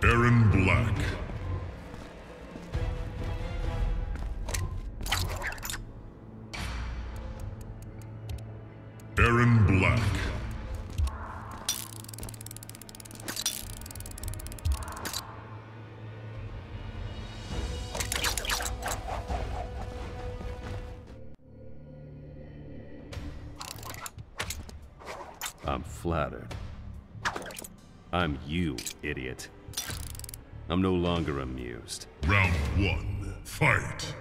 Erron Black. Erron Black. I'm flattered. I'm you, idiot. I'm no longer amused. Round 1, fight!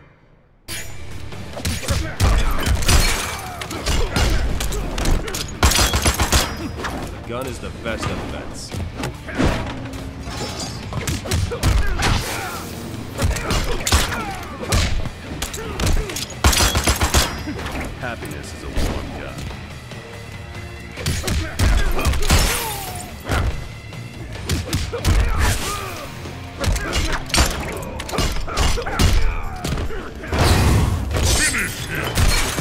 The gun is the best of bets. Happiness is a warm gun. Finish him!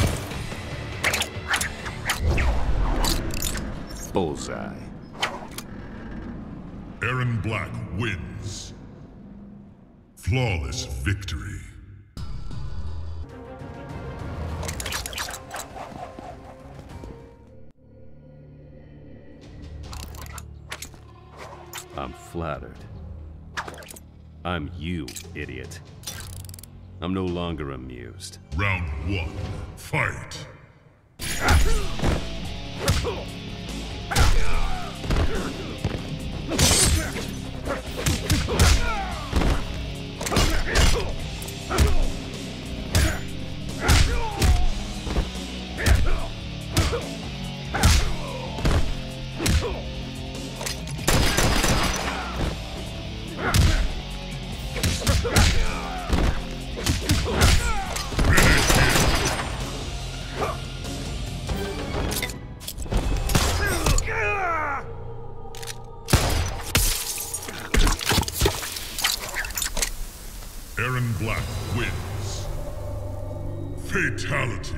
Bullseye. Erron Black wins. Flawless victory. I'm flattered. I'm you, idiot. I'm no longer amused. Round 1, fight! Erron Black wins. Fatality.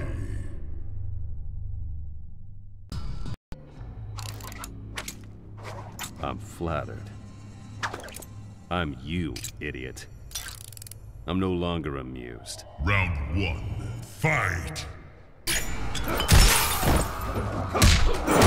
I'm flattered. I'm you, idiot. I'm no longer amused. Round 1, fight!